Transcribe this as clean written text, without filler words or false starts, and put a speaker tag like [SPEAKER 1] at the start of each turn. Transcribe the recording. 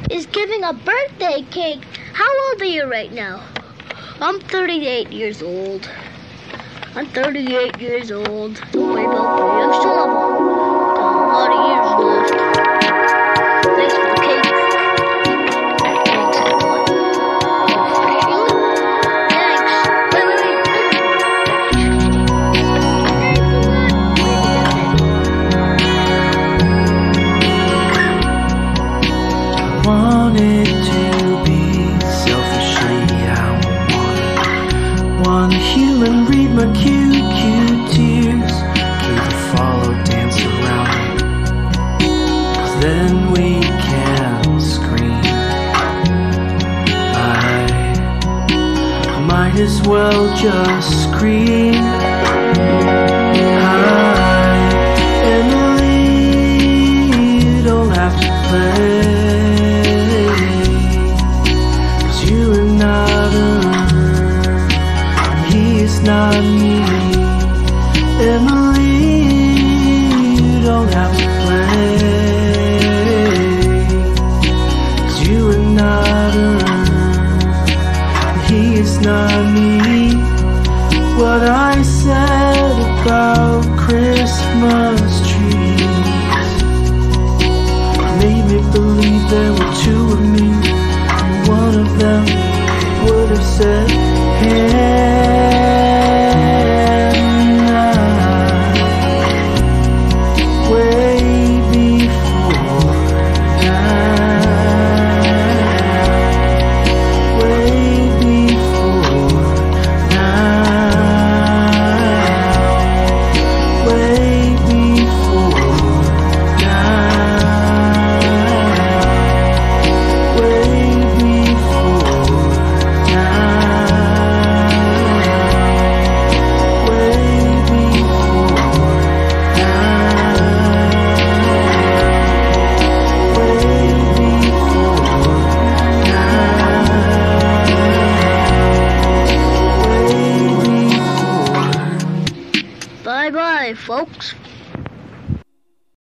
[SPEAKER 1] is giving a birthday cake. How old are you right now? I'm 38 years old. I'm 38 years old. Don't worry about me. I still have a lot of years left. Thanks for the cake. Thanks, everyone. Thanks.
[SPEAKER 2] I wanted to be selfishly how one human read my cute tears, keep it follow, dance around me, 'cause then we can scream. I might as well just scream. Hi, Emily, you don't have to play, 'cause you are not her, he's not me. Emily.